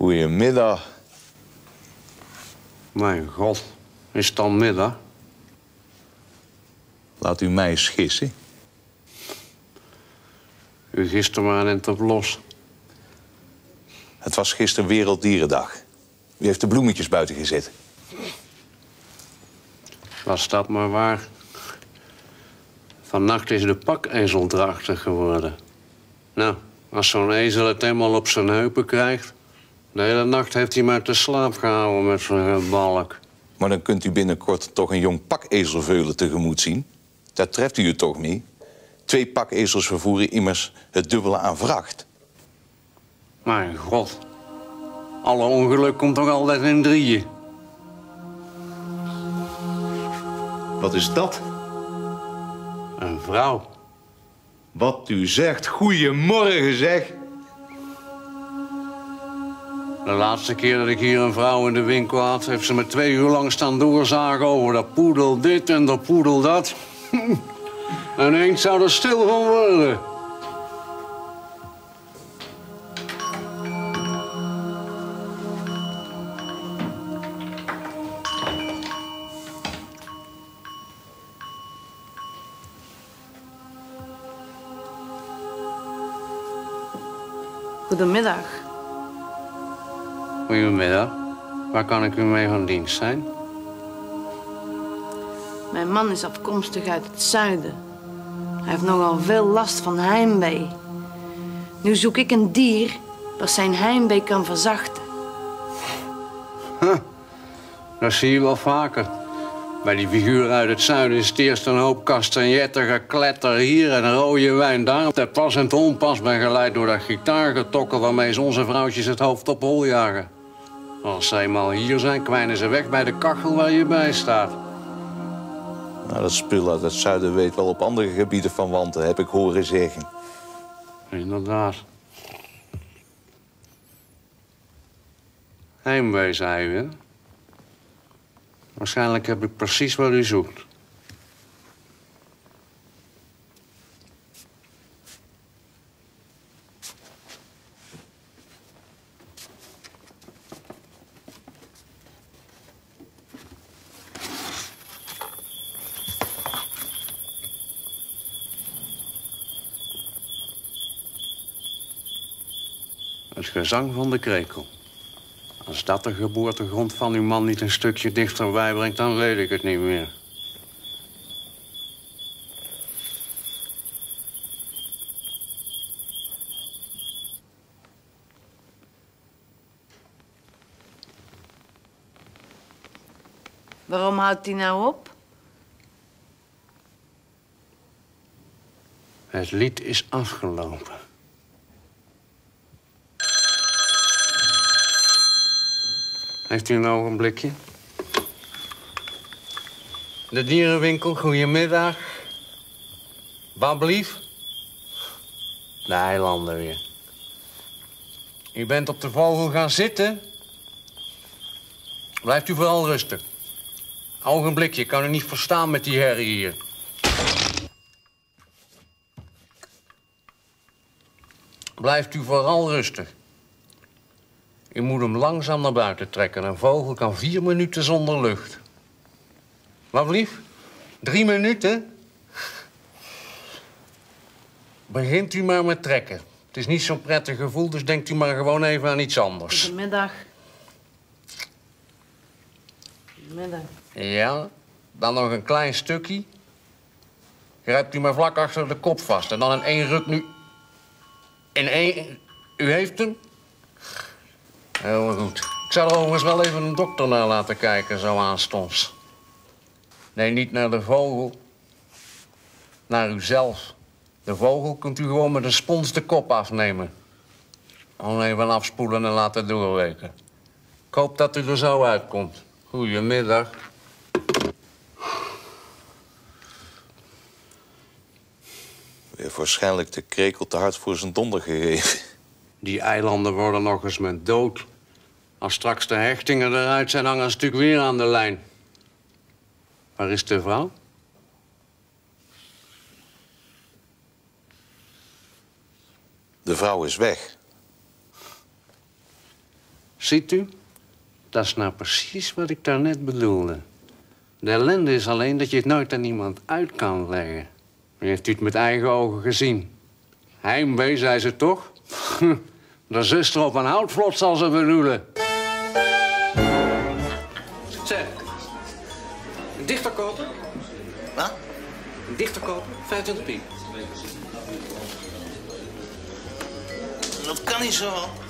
Goedemiddag. Mijn god, is het dan middag? Laat u mij eens gissen. U gist er maar net op los. Het was gisteren Werelddierendag. U heeft de bloemetjes buiten gezet. Was dat maar waar. Vannacht is de pakezel drachtig geworden. Nou, als zo'n ezel het eenmaal op zijn heupen krijgt... de hele nacht heeft hij maar te slaap gehouden met zijn balk. Maar dan kunt u binnenkort toch een jong pakezelveulen tegemoet zien. Daar treft u het toch mee? 2 pakezels vervoeren immers het dubbele aan vracht. Mijn god. Alle ongeluk komt toch altijd in 3. Wat is dat? Een vrouw. Wat u zegt. Goedemorgen, zeg. De laatste keer dat ik hier een vrouw in de winkel had... heeft ze me 2 uur lang staan doorzagen over dat poedel dit en dat poedel dat. En eens zou er stil van worden. Goedemiddag. Goedemiddag. Waar kan ik u mee van dienst zijn? Mijn man is afkomstig uit het zuiden. Hij heeft nogal veel last van heimwee. Nu zoek ik een dier dat zijn heimwee kan verzachten. Dat zie je wel vaker. Bij die figuren uit het zuiden is het eerst een hoop kastanjetten gekletter hier en een rode wijn daar. Ter pas en te onpas begeleid door dat gitaargetokkel waarmee ze onze vrouwtjes het hoofd op hol jagen. Als ze eenmaal hier zijn, kwijnen ze weg bij de kachel waar je bij staat. Nou, dat spul uit het zuiden weet wel op andere gebieden van wanten, heb ik horen zeggen. Inderdaad. Heimwee, zei u, hè? Waarschijnlijk heb ik precies wat u zoekt. Het gezang van de krekel. Als dat de geboortegrond van uw man niet een stukje dichterbij brengt, dan weet ik het niet meer. Waarom houdt hij nou op? Het lied is afgelopen. Heeft u een ogenblikje? De dierenwinkel, goedemiddag. Wat blief? De eilanden weer. U bent op de vogel gaan zitten? Blijft u vooral rustig. Ogenblikje, ik kan u niet verstaan met die herrie hier. Blijft u vooral rustig. U moet hem langzaam naar buiten trekken. Een vogel kan 4 minuten zonder lucht. Wat lief? 3 minuten? Begint u maar met trekken. Het is niet zo'n prettig gevoel, dus denkt u maar gewoon even aan iets anders. Goedemiddag. Goedemiddag. Ja, dan nog een klein stukje. Grijpt u maar vlak achter de kop vast. En dan in 1 ruk nu... In 1... U heeft hem? Heel goed. Ik zou er overigens wel even een dokter naar laten kijken, zo aanstonds. Nee, niet naar de vogel. Naar uzelf. De vogel kunt u gewoon met een spons de kop afnemen. Gewoon even afspoelen en laten doorweken. Ik hoop dat u er zo uitkomt. Goedemiddag. U heeft waarschijnlijk de krekel te hard voor zijn donder gegeven. Die eilanden worden nog eens met dood. Als straks de hechtingen eruit zijn, hangen ze natuurlijk weer aan de lijn. Waar is de vrouw? De vrouw is weg. Ziet u? Dat is nou precies wat ik daarnet bedoelde. De ellende is alleen dat je het nooit aan iemand uit kan leggen. Nu heeft u het met eigen ogen gezien. Heimwee, zei ze toch? De zuster op een houtvlot zal ze bedoelen. Zeg, een dichter kopen? Wat? Een dichter kopen, 25 piek. Dat kan niet zo.